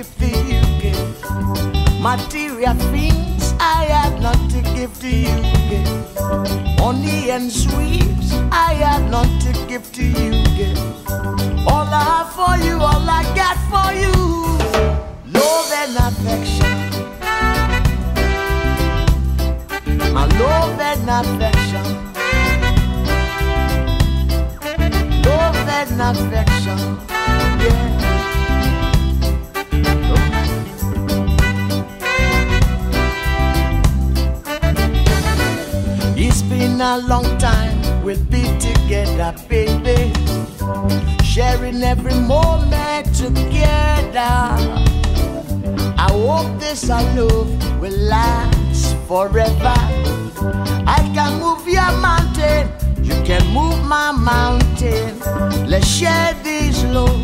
give to you, girl. Material things I have not to give to you, girl. Honey and sweets I have not to give to you, girl. All I have for you, all I got for you, love and affection. My love and affection. Love and affection, yeah. It's been a long time we'll be together, baby, sharing every moment together. I hope this our love will last forever. I can move your mountain, you can move my mountain. Let's share this love,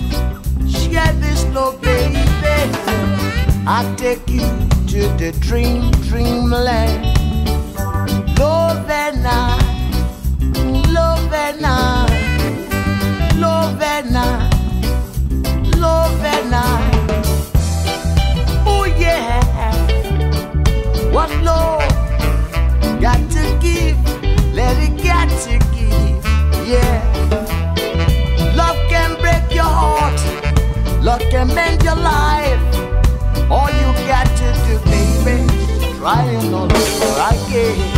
baby. I'll take you to the dreamland. Love and I, love and I, love and I, love and I. Oh yeah, what love got to give, let it got to give, yeah. Love can break your heart, love can mend your life. All you got to do, baby, trying all over again.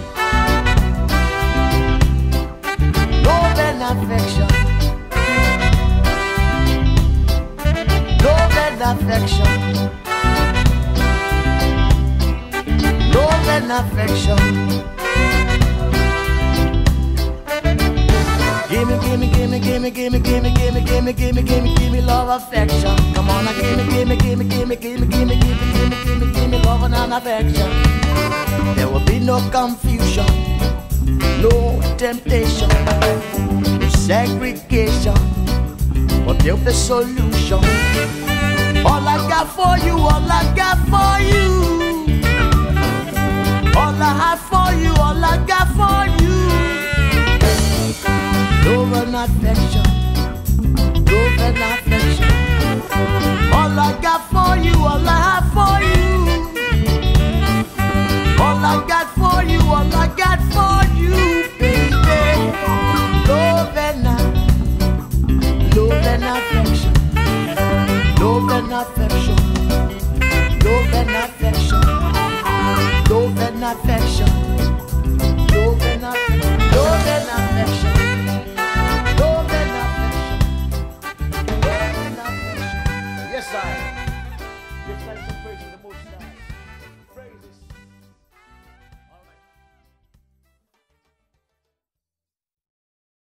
Love and affection, love and affection, love and affection. Gimme, gimme, gimme, gimme, gimme, gimme, gimme, gimme, gimme, gimme, gimme love, affection. Come on, gimme, gimme, gimme, gimme, gimme, gimme, gimme, gimme, gimme, gimme love and affection. There will be no confusion, no temptation, no segregation, but there'll be solution. All I got for you, all I got for you, all I have for you, all I got for you. Love and affection, love and affection. All I got for you, all I have for you. All I got for you, all I got for you, baby. Love and affection, love and affection, love and affection, love and affection, love and affection.